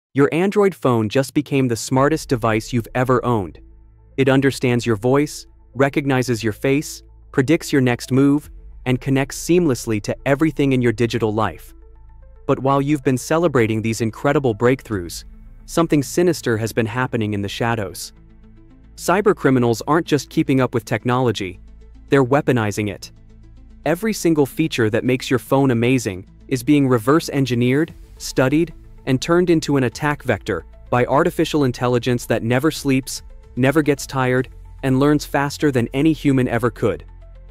Your Android phone just became the smartest device you've ever owned. It understands your voice, recognizes your face, predicts your next move, and connects seamlessly to everything in your digital life. But while you've been celebrating these incredible breakthroughs, something sinister has been happening in the shadows. Cybercriminals aren't just keeping up with technology, they're weaponizing it. Every single feature that makes your phone amazing is being reverse-engineered, studied, and turned into an attack vector by artificial intelligence that never sleeps, never gets tired, and learns faster than any human ever could.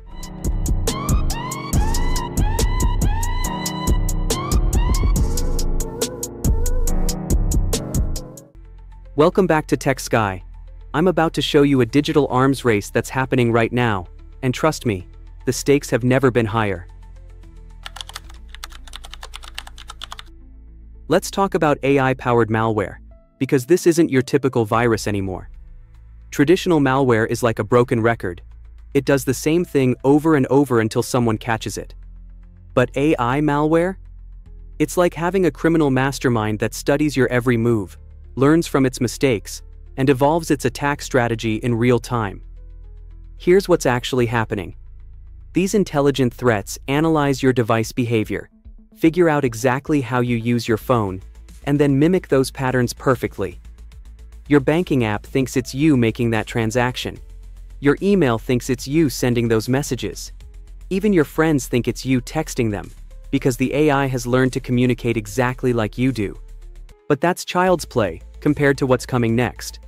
Welcome back to Tech Sky. I'm about to show you a digital arms race that's happening right now, and trust me, the stakes have never been higher. Let's talk about AI-powered malware, because this isn't your typical virus anymore. Traditional malware is like a broken record. It does the same thing over and over until someone catches it. But AI malware? It's like having a criminal mastermind that studies your every move, learns from its mistakes, and evolves its attack strategy in real time. Here's what's actually happening. These intelligent threats analyze your device behavior, figure out exactly how you use your phone, and then mimic those patterns perfectly. Your banking app thinks it's you making that transaction. Your email thinks it's you sending those messages. Even your friends think it's you texting them, because the AI has learned to communicate exactly like you do. But that's child's play compared to what's coming next.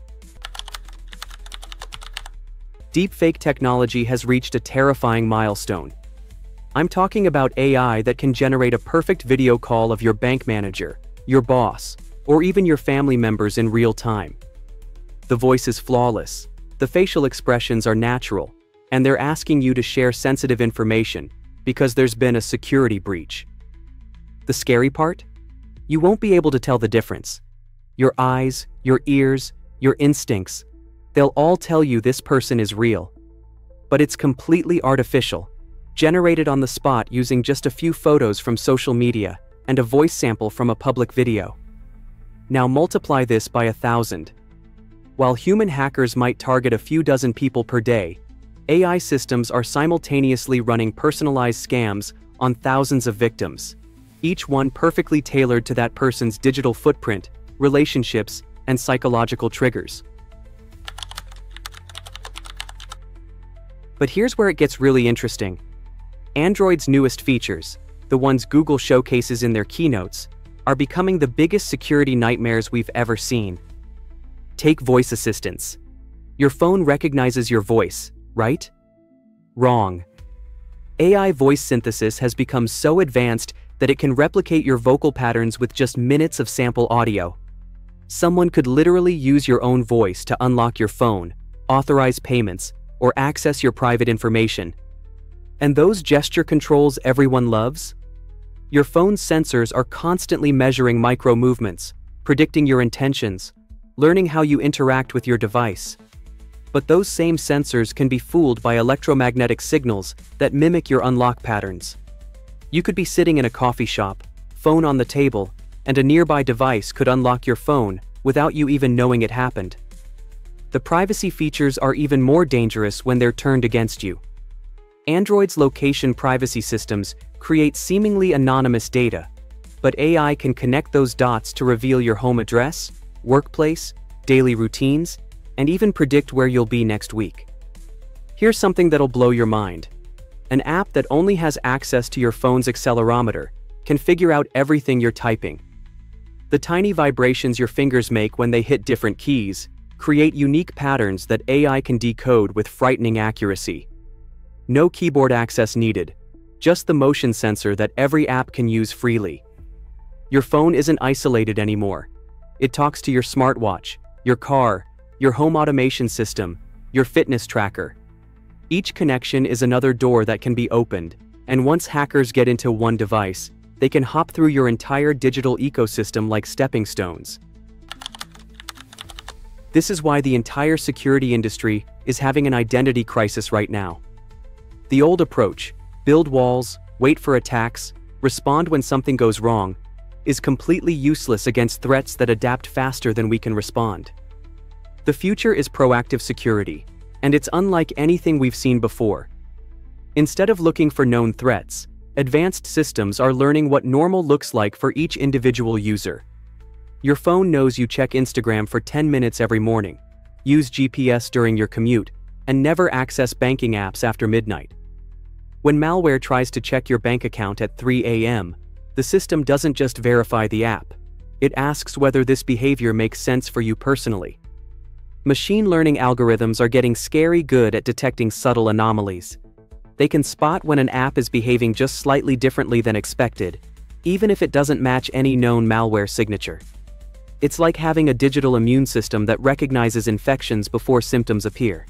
Deepfake technology has reached a terrifying milestone. I'm talking about AI that can generate a perfect video call of your bank manager, your boss, or even your family members in real time. The voice is flawless, the facial expressions are natural, and they're asking you to share sensitive information because there's been a security breach. The scary part? You won't be able to tell the difference. Your eyes, your ears, your instincts, they'll all tell you this person is real. But it's completely artificial, generated on the spot using just a few photos from social media and a voice sample from a public video. Now multiply this by 1,000. While human hackers might target a few dozen people per day, AI systems are simultaneously running personalized scams on thousands of victims, each one perfectly tailored to that person's digital footprint, relationships, and psychological triggers. But here's where it gets really interesting. Android's newest features, the ones Google showcases in their keynotes, are becoming the biggest security nightmares we've ever seen. Take voice assistants. Your phone recognizes your voice, right? Wrong. AI voice synthesis has become so advanced that it can replicate your vocal patterns with just minutes of sample audio. Someone could literally use your own voice to unlock your phone, authorize payments, or access your private information. And those gesture controls everyone loves? Your phone's sensors are constantly measuring micro movements, predicting your intentions, learning how you interact with your device. But those same sensors can be fooled by electromagnetic signals that mimic your unlock patterns. You could be sitting in a coffee shop, phone on the table, and a nearby device could unlock your phone without you even knowing it happened. The privacy features are even more dangerous when they're turned against you. Android's location privacy systems create seemingly anonymous data, but AI can connect those dots to reveal your home address, workplace, daily routines, and even predict where you'll be next week. Here's something that'll blow your mind. An app that only has access to your phone's accelerometer can figure out everything you're typing. The tiny vibrations your fingers make when they hit different keys create unique patterns that AI can decode with frightening accuracy. No keyboard access needed, just the motion sensor that every app can use freely. Your phone isn't isolated anymore. It talks to your smartwatch, your car, your home automation system, your fitness tracker. Each connection is another door that can be opened, and once hackers get into one device, they can hop through your entire digital ecosystem like stepping stones. This is why the entire security industry is having an identity crisis right now. The old approach, build walls, wait for attacks, respond when something goes wrong, is completely useless against threats that adapt faster than we can respond. The future is proactive security, and it's unlike anything we've seen before. Instead of looking for known threats, advanced systems are learning what normal looks like for each individual user. Your phone knows you check Instagram for 10 minutes every morning, use GPS during your commute, and never access banking apps after midnight. When malware tries to check your bank account at 3 a.m., the system doesn't just verify the app. It asks whether this behavior makes sense for you personally. Machine learning algorithms are getting scary good at detecting subtle anomalies. They can spot when an app is behaving just slightly differently than expected, even if it doesn't match any known malware signature. It's like having a digital immune system that recognizes infections before symptoms appear.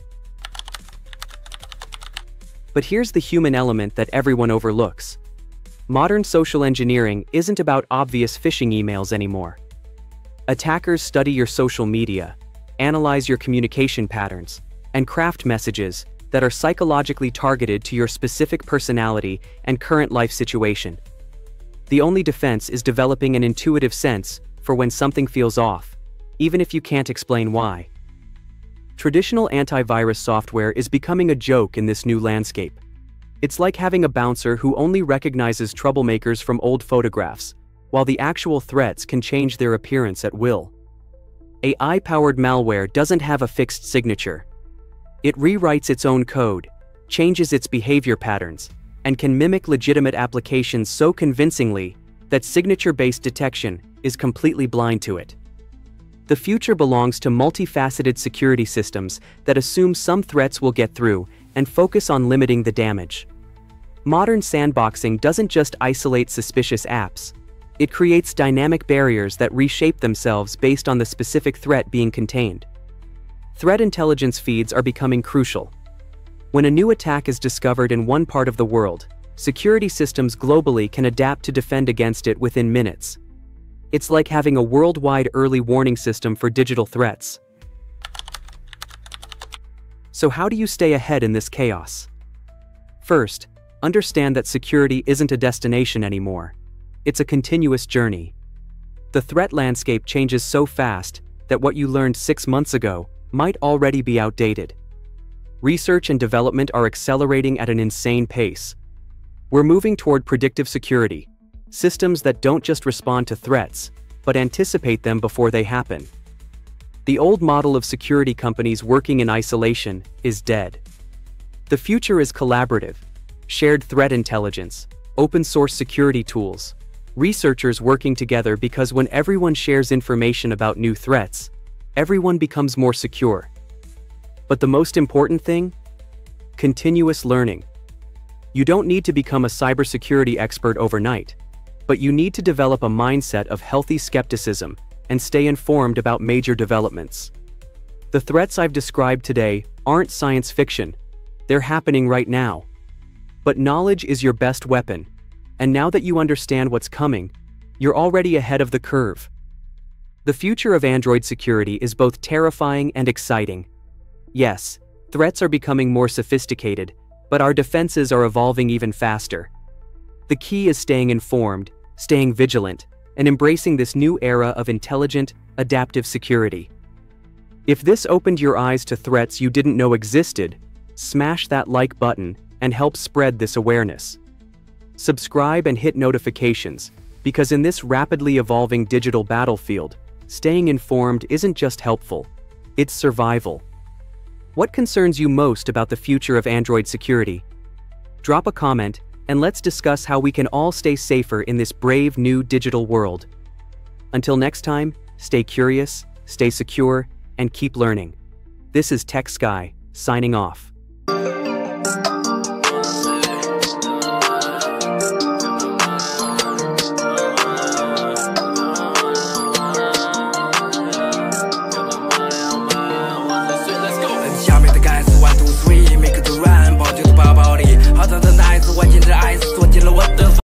But here's the human element that everyone overlooks. Modern social engineering isn't about obvious phishing emails anymore. Attackers study your social media, analyze your communication patterns, and craft messages that are psychologically targeted to your specific personality and current life situation. The only defense is developing an intuitive sense for when something feels off, even if you can't explain why. Traditional antivirus software is becoming a joke in this new landscape. It's like having a bouncer who only recognizes troublemakers from old photographs, while the actual threats can change their appearance at will. AI-powered malware doesn't have a fixed signature. It rewrites its own code, changes its behavior patterns, and can mimic legitimate applications so convincingly that signature-based detection is completely blind to it. The future belongs to multifaceted security systems that assume some threats will get through and focus on limiting the damage. Modern sandboxing doesn't just isolate suspicious apps. It creates dynamic barriers that reshape themselves based on the specific threat being contained. Threat intelligence feeds are becoming crucial. When a new attack is discovered in one part of the world, security systems globally can adapt to defend against it within minutes. It's like having a worldwide early warning system for digital threats. So how do you stay ahead in this chaos? First, understand that security isn't a destination anymore. It's a continuous journey. The threat landscape changes so fast that what you learned 6 months ago might already be outdated. Research and development are accelerating at an insane pace. We're moving toward predictive security, systems that don't just respond to threats, but anticipate them before they happen. The old model of security companies working in isolation is dead. The future is collaborative, shared threat intelligence, open-source security tools, researchers working together, because when everyone shares information about new threats, everyone becomes more secure. But the most important thing? Continuous learning. You don't need to become a cybersecurity expert overnight, but you need to develop a mindset of healthy skepticism and stay informed about major developments. The threats I've described today aren't science fiction. They're happening right now. But knowledge is your best weapon, and now that you understand what's coming, you're already ahead of the curve. The future of Android security is both terrifying and exciting. Yes, threats are becoming more sophisticated, but our defenses are evolving even faster. The key is staying informed, staying vigilant, and embracing this new era of intelligent, adaptive security. If this opened your eyes to threats you didn't know existed, smash that like button and help spread this awareness. Subscribe and hit notifications, because in this rapidly evolving digital battlefield, staying informed isn't just helpful, it's survival. What concerns you most about the future of Android security? Drop a comment, and let's discuss how we can all stay safer in this brave new digital world. Until next time, stay curious, stay secure, and keep learning. This is Tech Sky, signing off.